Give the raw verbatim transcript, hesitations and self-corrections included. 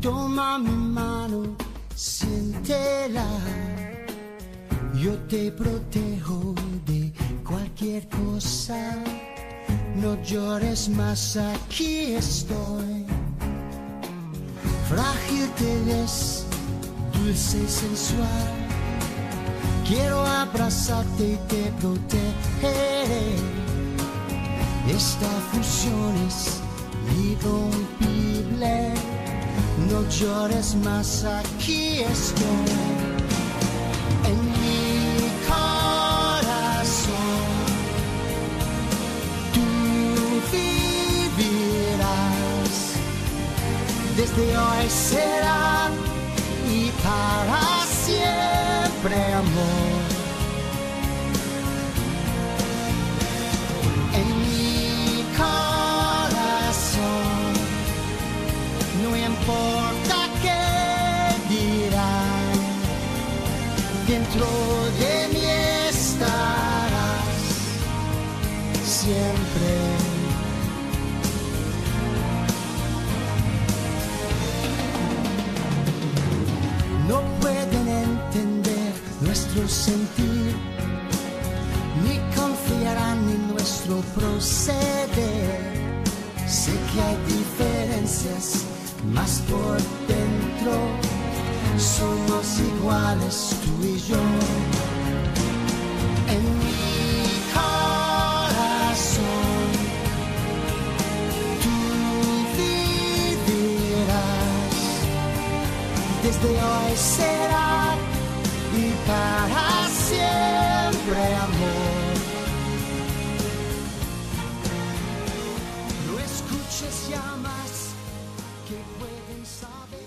Toma mi mano, siéntela. Yo te protejo de cualquier cosa. No llores más, aquí estoy. Frágil te ves, dulce y sensual. Quiero abrazarte y te protegeré. Esta fusión es irrompible. No llores más, aquí estoy. En mi corazón tú vivirás. Desde hoy será y para siempre, amor. En mi corazón no importa qué dirán, dentro de mí estarás siempre. No pueden entender nuestro sentir, ni confiarán en nuestro proceder. Sé que hay diferencias, mas por dentro somos iguales tú y yo. En mi corazón tú vivirás. Desde hoy será y para siempre, amor. No escuches ya más que pueden saber.